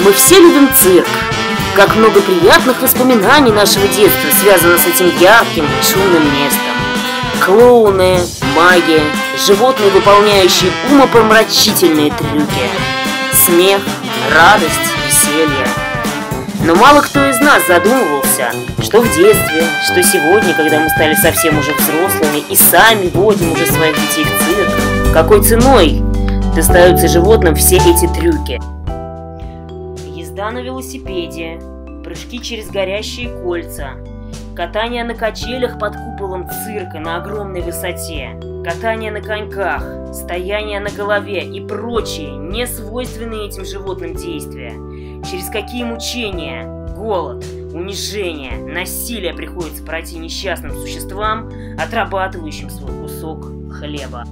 Мы все любим цирк. Как много приятных воспоминаний нашего детства связано с этим ярким, шумным местом. Клоуны, маги, животные, выполняющие умопомрачительные трюки. Смех, радость, веселье. Но мало кто из нас задумывался, что в детстве, что сегодня, когда мы стали совсем уже взрослыми и сами водим уже своих детей в цирк, какой ценой достаются животным все эти трюки. Езда на велосипеде, прыжки через горящие кольца, катание на качелях под куполом цирка на огромной высоте, катание на коньках, стояние на голове и прочие несвойственные этим животным действия. Через какие мучения, голод, унижение, насилие приходится пройти несчастным существам, отрабатывающим свой кусок хлеба.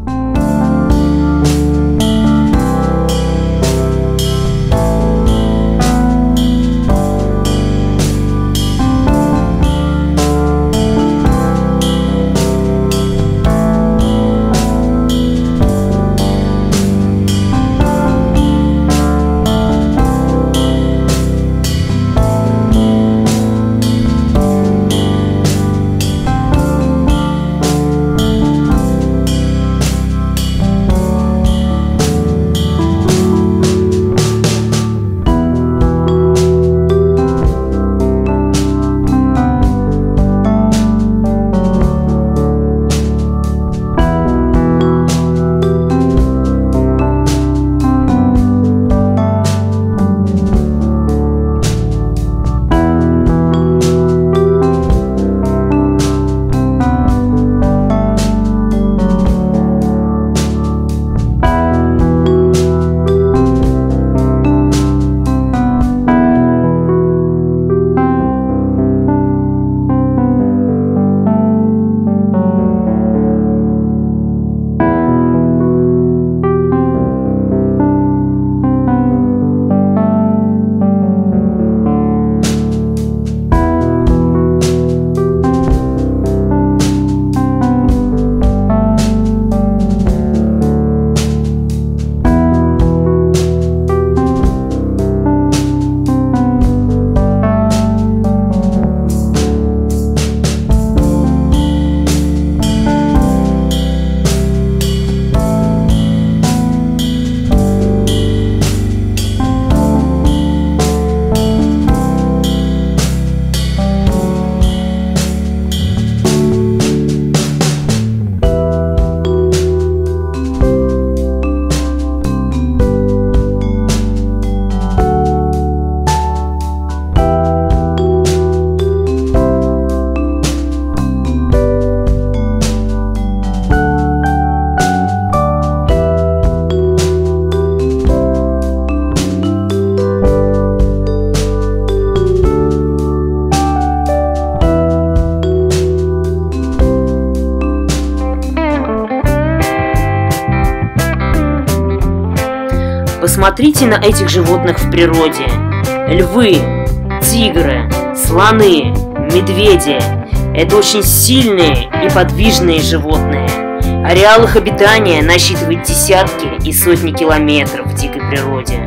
Посмотрите на этих животных в природе. Львы, тигры, слоны, медведи – это очень сильные и подвижные животные. Ареал их обитания насчитывает десятки и сотни километров в дикой природе.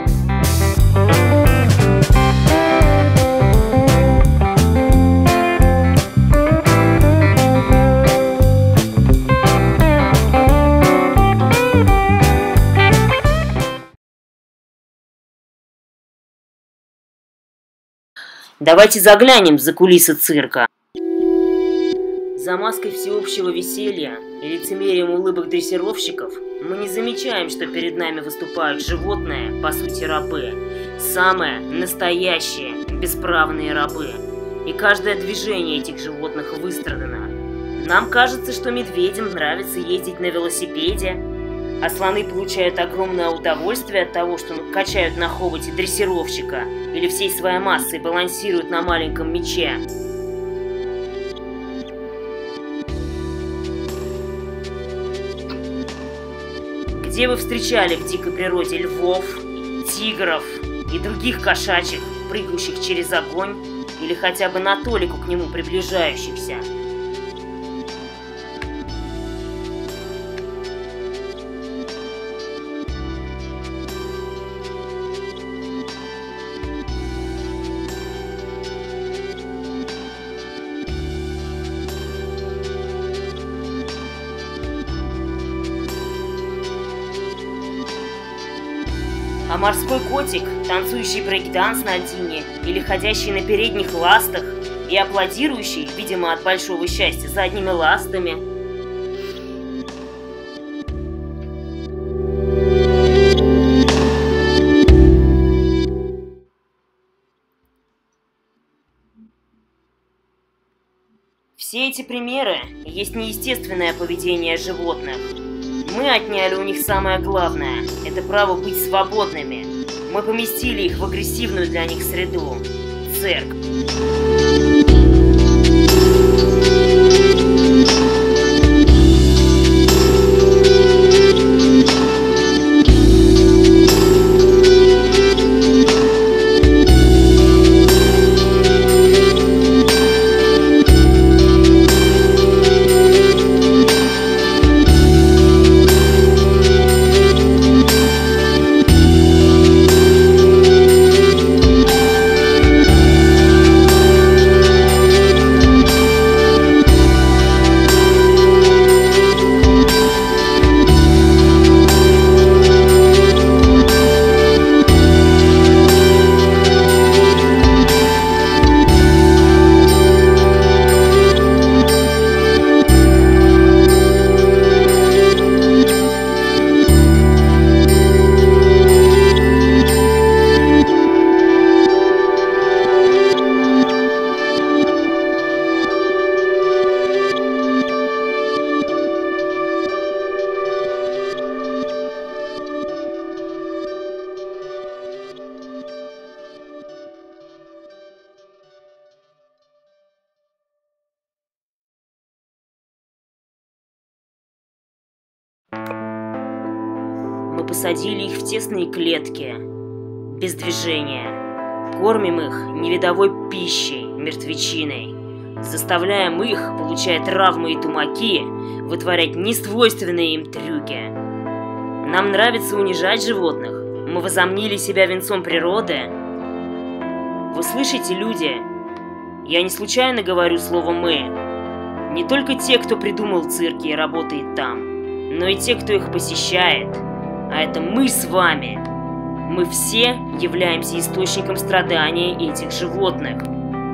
Давайте заглянем за кулисы цирка. За маской всеобщего веселья и лицемерием улыбок дрессировщиков мы не замечаем, что перед нами выступают животные, по сути рабы. Самые настоящие бесправные рабы. И каждое движение этих животных выстрадано. Нам кажется, что медведям нравится ездить на велосипеде, а слоны получают огромное удовольствие от того, что качают на хоботе дрессировщика или всей своей массой балансируют на маленьком мяче. Где вы встречали в дикой природе львов, тигров и других кошачьих, прыгающих через огонь или хотя бы на толику к нему приближающихся? А морской котик, танцующий брейк-данс на льдине или ходящий на передних ластах и аплодирующий, видимо, от большого счастья, задними ластами. Все эти примеры есть неестественное поведение животных. Мы отняли у них самое главное – это право быть свободными. Мы поместили их в агрессивную для них среду – цирк. Мы посадили их в тесные клетки, без движения, кормим их невидовой пищей, мертвечиной, заставляем их, получая травмы и тумаки, вытворять несвойственные им трюки. Нам нравится унижать животных, мы возомнили себя венцом природы. Вы слышите, люди? Я не случайно говорю слово «мы». Не только те, кто придумал цирки и работает там, но и те, кто их посещает. А это мы с вами. Мы все являемся источником страдания этих животных.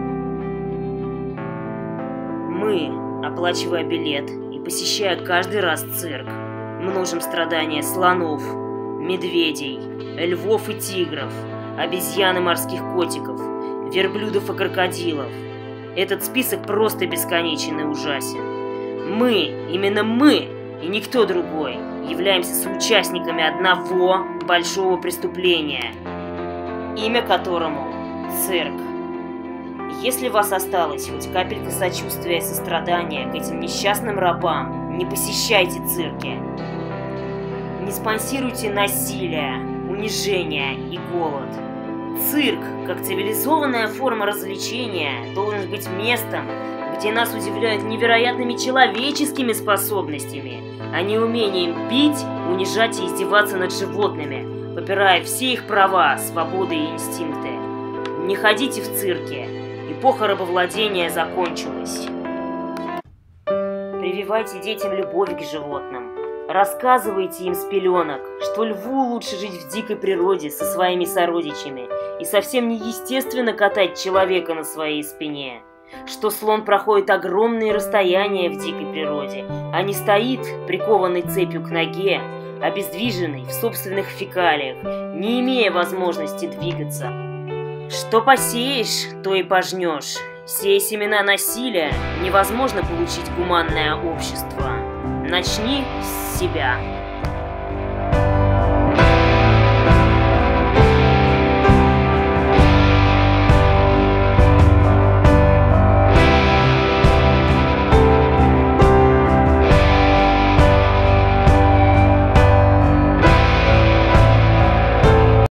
Мы, оплачивая билет и посещая каждый раз цирк, множим страдания слонов, медведей, львов и тигров, обезьян и морских котиков, верблюдов и крокодилов. Этот список просто бесконечен и ужасен. Мы, именно мы, и никто другой, являемся соучастниками одного большого преступления, имя которому – цирк. Если у вас осталась хоть капелька сочувствия и сострадания к этим несчастным рабам, не посещайте цирки. Не спонсируйте насилие, унижение и голод. Цирк, как цивилизованная форма развлечения, должен быть местом, где нас удивляют невероятными человеческими способностями, а не умением бить, унижать и издеваться над животными, попирая все их права, свободы и инстинкты. Не ходите в цирки, эпоха рабовладения закончилась. Прививайте детям любовь к животным. Рассказывайте им с пеленок, что льву лучше жить в дикой природе со своими сородичами и совсем неестественно катать человека на своей спине. Что слон проходит огромные расстояния в дикой природе, а не стоит, прикованный цепью к ноге, обездвиженный в собственных фекалиях, не имея возможности двигаться. Что посеешь, то и пожнешь. Сея семена насилия, невозможно получить гуманное общество. Начни с себя.